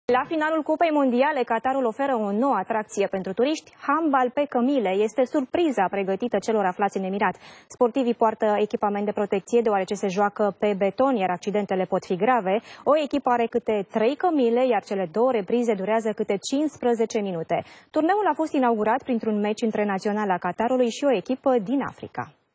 La finalul Cupei Mondiale, Qatarul oferă o nouă atracție pentru turiști. Handbal pe cămile este surpriza pregătită celor aflați în Emirat. Sportivii poartă echipament de protecție deoarece se joacă pe beton, iar accidentele pot fi grave. O echipă are câte 3 cămile, iar cele două reprize durează câte 15 minute. Turneul a fost inaugurat printr-un meci între naționala Qatarului și o echipă din Africa.